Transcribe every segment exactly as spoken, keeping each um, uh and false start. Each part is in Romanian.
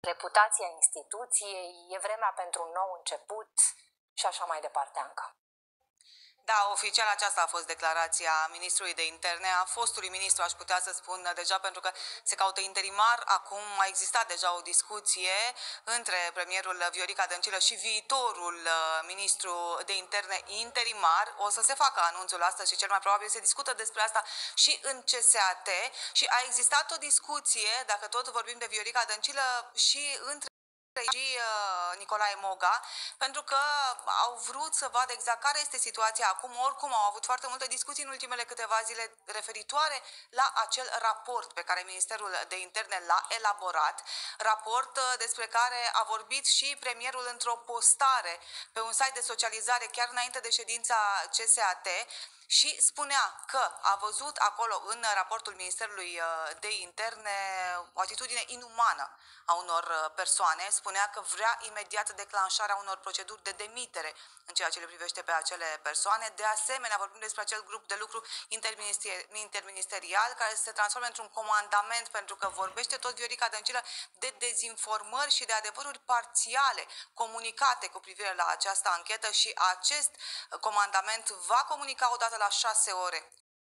reputația instituției, e vremea pentru un nou început și așa mai departe, Anca. Da, oficial aceasta a fost declarația ministrului de interne, a fostului ministru, aș putea să spun deja, pentru că se caută interimar. Acum a existat deja o discuție între premierul Viorica Dăncilă și viitorul ministru de interne interimar. O să se facă anunțul astăzi și cel mai probabil se discută despre asta și în C S A T. Și a existat o discuție, dacă tot vorbim de Viorica Dăncilă, și între și uh, Nicolae Moga, pentru că au vrut să vadă exact care este situația acum. Oricum au avut foarte multe discuții în ultimele câteva zile referitoare la acel raport pe care Ministerul de Interne l-a elaborat, raport uh, despre care a vorbit și premierul într-o postare pe un site de socializare chiar înainte de ședința C S A T. Și spunea că a văzut acolo în raportul Ministerului de Interne o atitudine inumană a unor persoane. Spunea că vrea imediat declanșarea unor proceduri de demitere în ceea ce le privește pe acele persoane. De asemenea, vorbim despre acel grup de lucru interministerial care se transformă într-un comandament, pentru că vorbește tot Viorica Dăncilă de dezinformări și de adevăruri parțiale comunicate cu privire la această anchetă, și acest comandament va comunica odată la șase ore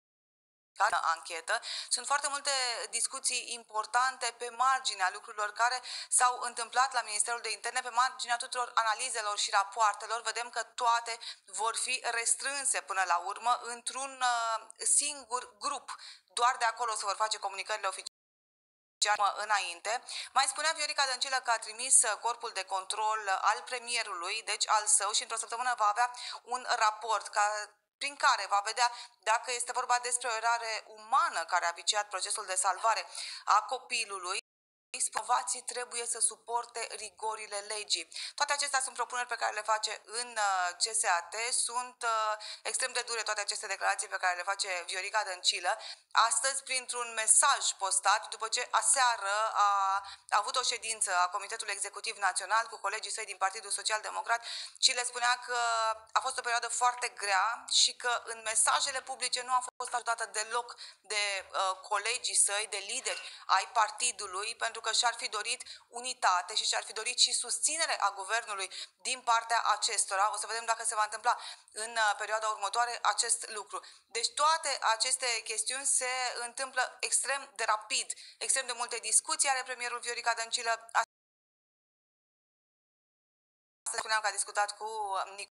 anchetă. Sunt foarte multe discuții importante pe marginea lucrurilor care s-au întâmplat la Ministerul de Interne, pe marginea tuturor analizelor și rapoartelor. Vedem că toate vor fi restrânse până la urmă într-un singur grup. Doar de acolo se vor face comunicările oficiale înainte. Mai spunea Viorica Dăncilă că a trimis corpul de control al premierului, deci al său, și într-o săptămână va avea un raport ca prin care va vedea dacă este vorba despre o erare umană care a viciat procesul de salvare a copilului. Vinovații trebuie să suporte rigorile legii. Toate acestea sunt propuneri pe care le face în C S A T. Sunt extrem de dure toate aceste declarații pe care le face Viorica Dăncilă. Astăzi, printr-un mesaj postat, după ce aseară a, a avut o ședință a Comitetului Executiv Național cu colegii săi din Partidul Social Democrat și le spunea că a fost o perioadă foarte grea și că în mesajele publice nu a fost ajutată deloc de uh, colegii săi, de lideri ai partidului, pentru că și-ar fi dorit unitate și și-ar fi dorit și susținere a guvernului din partea acestora. O să vedem dacă se va întâmpla în perioada următoare acest lucru. Deci toate aceste chestiuni se întâmplă extrem de rapid, extrem de multe discuții are premierul Viorica Dăncilă. Asta spuneam că a discutat cu Nicolae